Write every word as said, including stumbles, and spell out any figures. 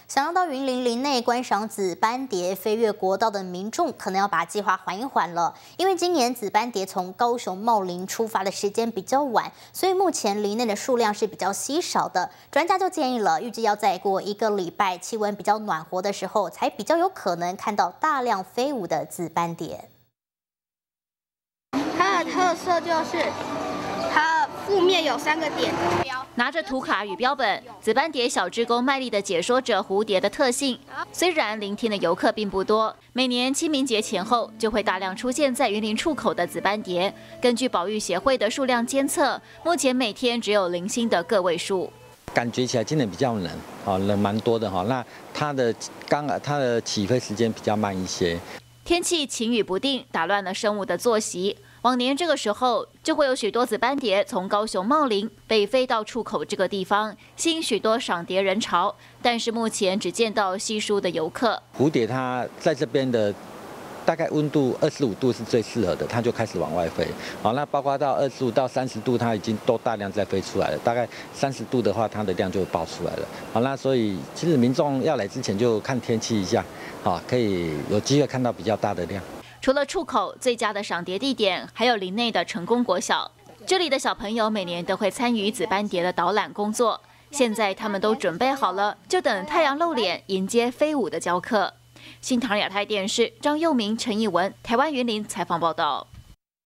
想要到云林林内观赏紫斑蝶飞越国道的民众，可能要把计划缓一缓了，因为今年紫斑蝶从高雄茂林出发的时间比较晚，所以目前林内的数量是比较稀少的。专家就建议了，预计要再过一个礼拜，气温比较暖和的时候，才比较有可能看到大量飞舞的紫斑蝶。 它的特色就是它负面有三个点。 拿着图卡与标本，紫斑蝶小志工卖力地解说着蝴蝶的特性。虽然聆听的游客并不多，每年清明节前后就会大量出现在云林出口的紫斑蝶。根据保育协会的数量监测，目前每天只有零星的个位数。 感觉起来今年比较冷，啊，冷蛮多的哈。那它的刚它的起飞时间比较慢一些。 天气晴雨不定，打乱了生物的作息。 往年这个时候，就会有许多紫斑蝶从高雄茂林北飞到出口这个地方，吸引许多赏蝶人潮。但是目前只见到稀疏的游客。 蝴蝶它在这边的大概温度二十五度是最适合的，它就开始往外飞。好，那包括到二十五到三十度，它已经都大量在飞出来了。大概三十度的话，它的量就爆出来了。好，那所以其实民众要来之前就看天气一下，好，可以有机会看到比较大的量。 除了出口，最佳的赏蝶地点还有林内的成功国小。这里的小朋友每年都会参与紫斑蝶的导览工作。现在他们都准备好了，就等太阳露脸迎接飞舞的教课。新唐亚太电视张佑明、陈义文，台湾云林采访报道。